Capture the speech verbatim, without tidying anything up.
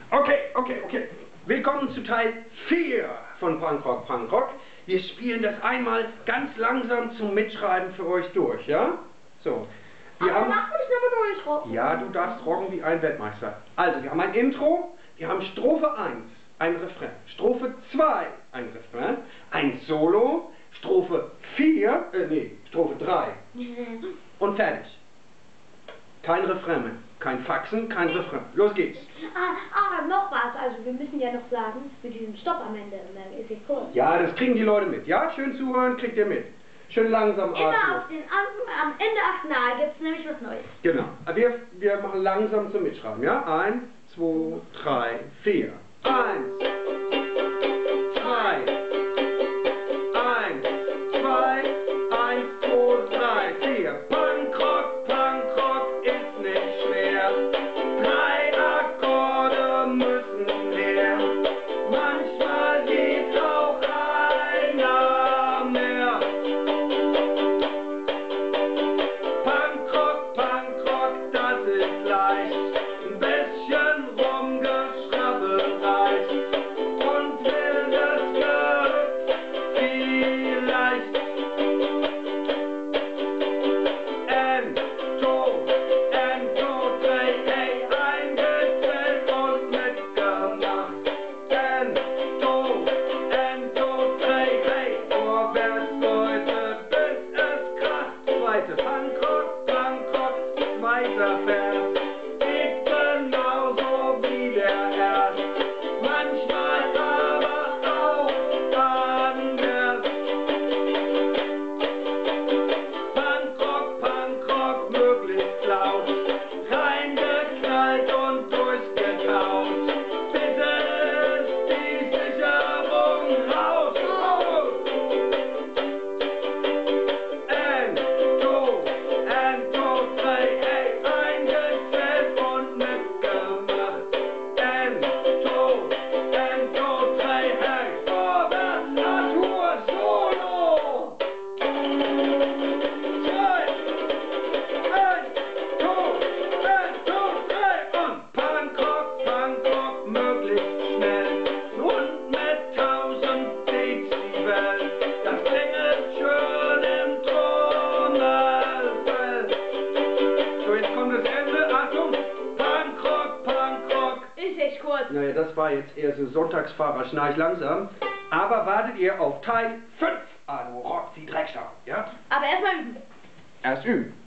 Okay, okay, okay. Willkommen zu Teil vier von Punkrock Punkrock. Wir spielen das einmal ganz langsam zum Mitschreiben für euch durch, ja? So. Wir Aber haben, mach mich nochmal durchrocken. ja, du darfst rocken wie ein Weltmeister. Also, wir haben ein Intro, wir haben Strophe eins, ein Refrain. Strophe zwei, ein Refrain. Ein Solo. Strophe vier, äh, nee, Strophe drei. Und fertig. Kein Refrain mehr. Kein Faxen, kein Refrain. Los geht's. Ah, ah, noch was. Also wir müssen ja noch sagen, für diesen Stopp am Ende, ist ja kurz. Ja, das kriegen die Leute mit. Ja, schön zuhören, kriegt ihr mit. Schön langsam Immer atmen. auf den, am, am Ende achten, ah, gibt es nämlich was Neues. Genau. Wir, wir machen langsam zum Mitschreiben, ja? Eins, zwei, drei, vier. Eins, zwei, eins, zwei, eins, zwei, drei, vier. Punkrock, Punkrock ist nicht schwer. Drei Akkorde müssen her. Manchmal geht auch einer mehr. Punkrock, Punkrock, das ist leicht. Ein bisschen rumgeschrabbelt reicht. Und wildes Gehüpf vielleicht. Ento, Ento, drei, hey, eingezählt und mitgemacht. Ento, Ento, drei, hey, vorwärts Leute, bis es kracht. Zweite Punkrock, Punkrock, zweiter Vers. Geht genauso wie der erst. Manchmal aber auch anders. Punkrock, Punkrock, möglichst laut. Reingeknallt und durchgekaut. Bitte ist die Sicherung raus. Ento, Ento, drei, hey, eingezählt und mitgemacht. Ento, Ento, drei, hey, vorwärts, Natur, Solo. Zwei, eins, zwei, Ento, drei und Punkrock, Punkrock, möglichst schnell. Und mit tausend Dezibel, das klingelt schön im Trommelfell. So, jetzt kommt das Ende. Achtung! Punkrock, Punkrock. Ist echt kurz. Naja, das war jetzt eher so Sonntagsfahrer, schnarch langsam. Aber wartet ihr auf Teil fünf. Ah, du rockst die Drecksau, ja? Aber erstmal üben. Erst üben.